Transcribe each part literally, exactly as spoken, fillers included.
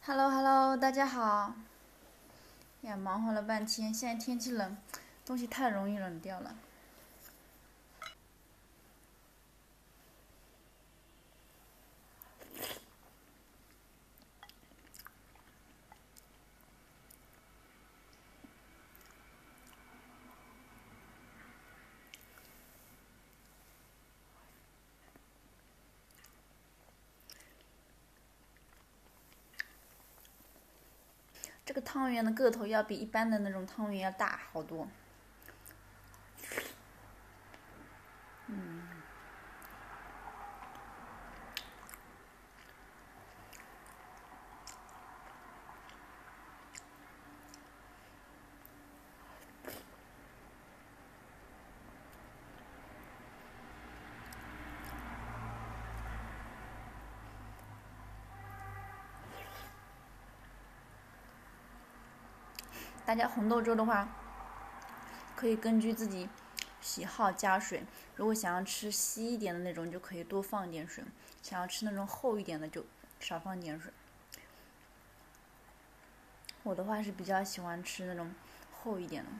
h e l l o h e l l o 大家好。呀，忙活了半天，现在天气冷，东西太容易冷掉了。这个汤圆的个头要比一般的那种汤圆要大好多。嗯，大家红豆粥的话，可以根据自己喜好加水。如果想要吃稀一点的那种，就可以多放一点水；想要吃那种厚一点的，就少放点水。我的话是比较喜欢吃那种厚一点的。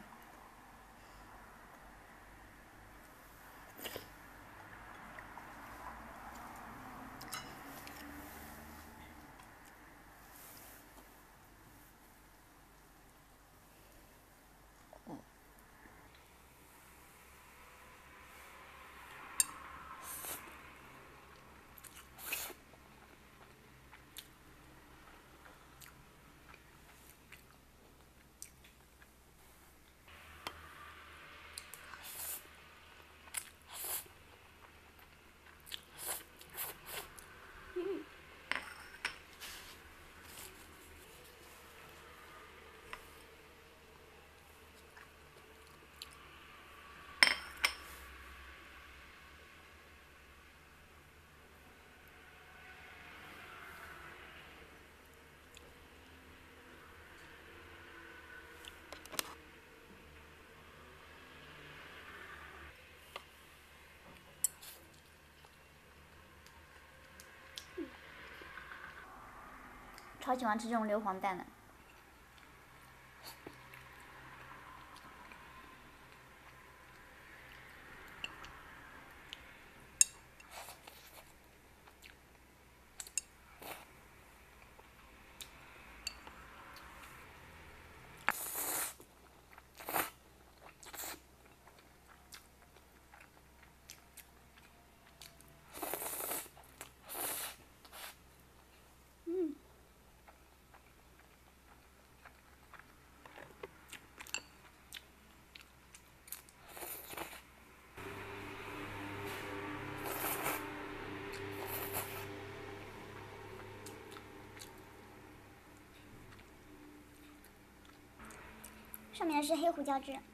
超喜欢吃这种硫磺蛋的。上面是黑胡椒汁。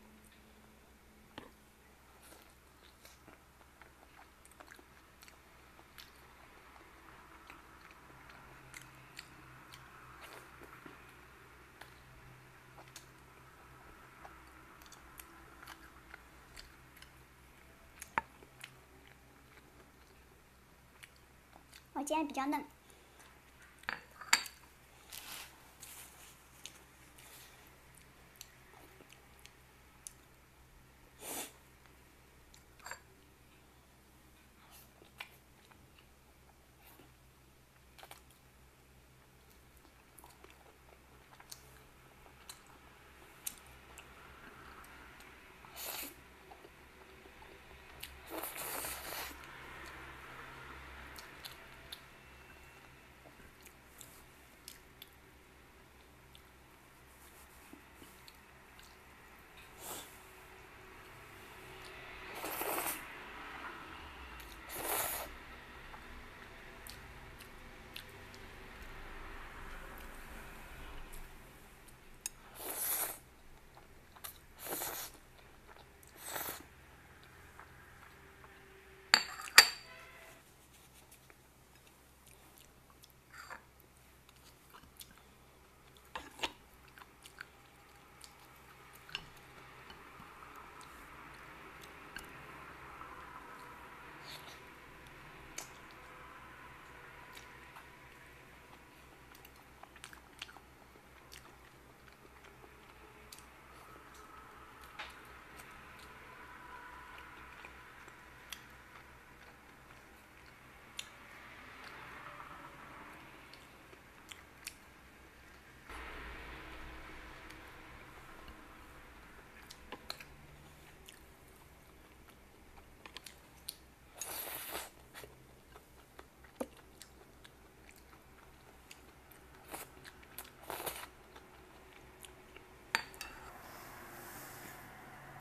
我煎的比较嫩。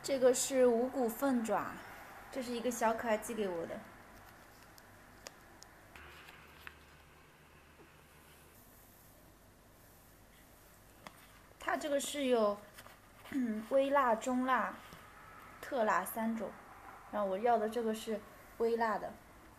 这个是五谷凤爪，这是一个小可爱寄给我的。它这个是有嗯微辣、中辣、特辣三种，然后我要的这个是微辣的。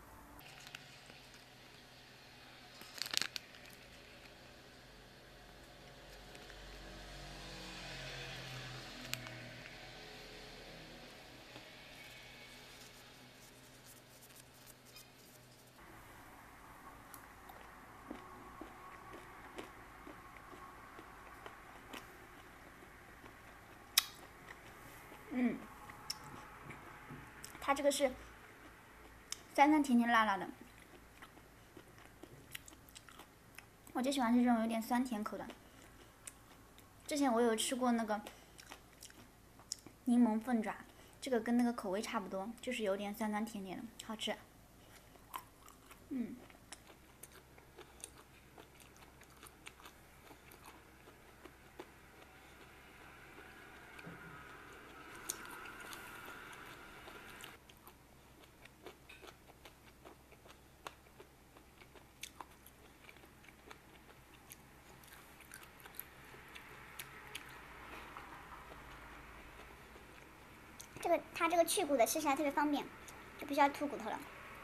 嗯，它这个是酸酸甜甜辣辣的，我就喜欢吃这种有点酸甜口的。之前我有吃过那个柠檬凤爪，这个跟那个口味差不多，就是有点酸酸甜甜的，好吃。嗯。 这个它这个去骨的吃起来特别方便，就不需要吐骨头了。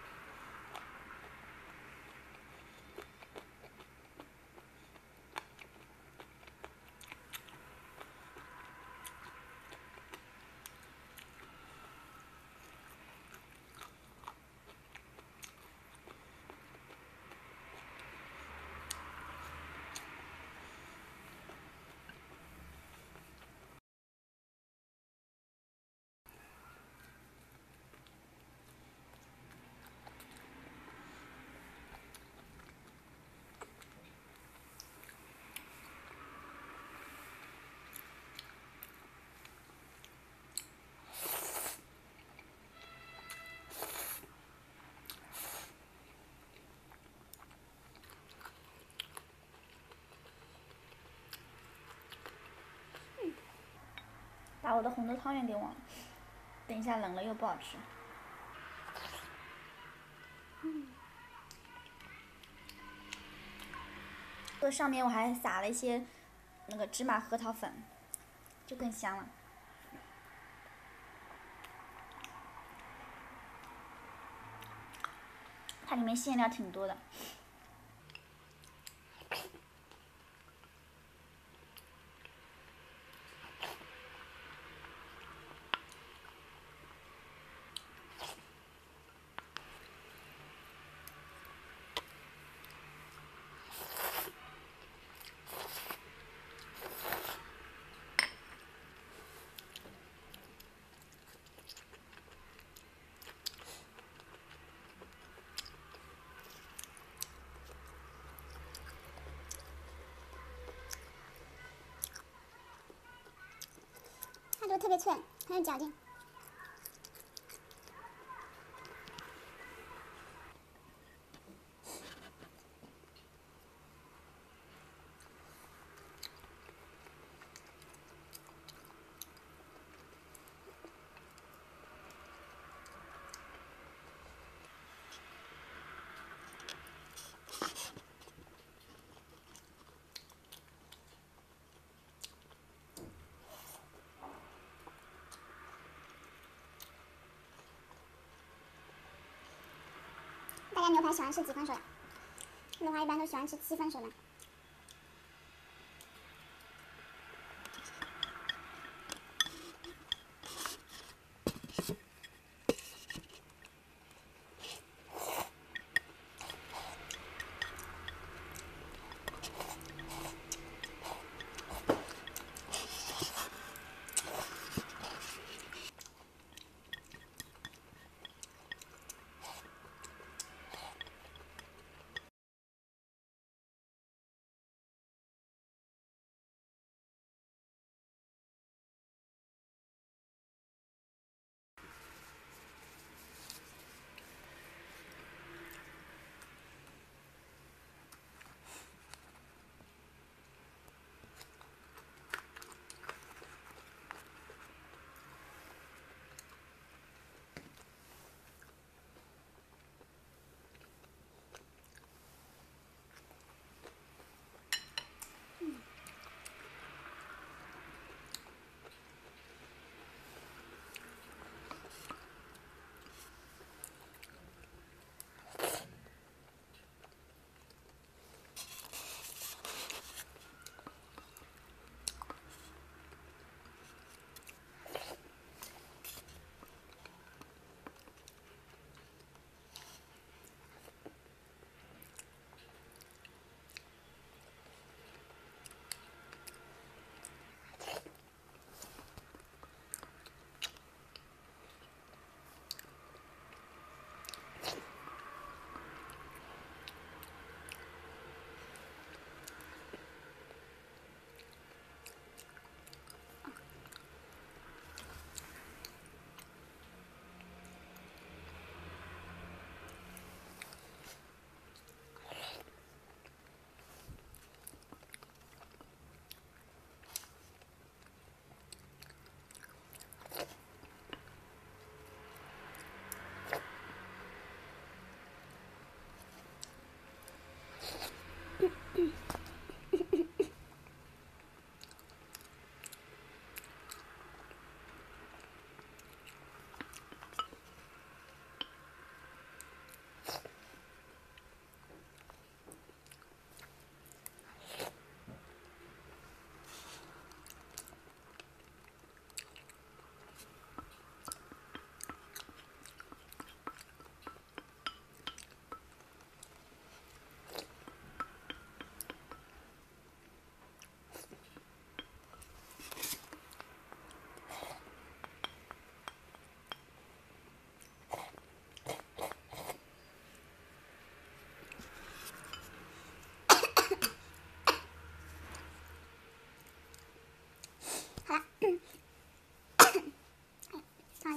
把我的红豆汤圆给忘了，等一下冷了又不好吃。嗯，这上面我还撒了一些那个芝麻核桃粉，就更香了。它里面馅料挺多的。 它这个特别脆，很有嚼劲。大家牛排喜欢吃几分熟的？我的话一般都喜欢吃七分熟的。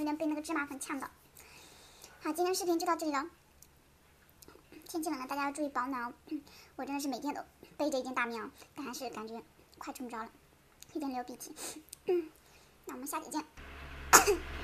点被那个芝麻粉呛到。好，今天视频就到这里了。天气冷了，大家要注意保暖哦。我真的是每天都背着一件大棉袄，但还是感觉快撑不着了，有点流鼻涕。那我们下期见。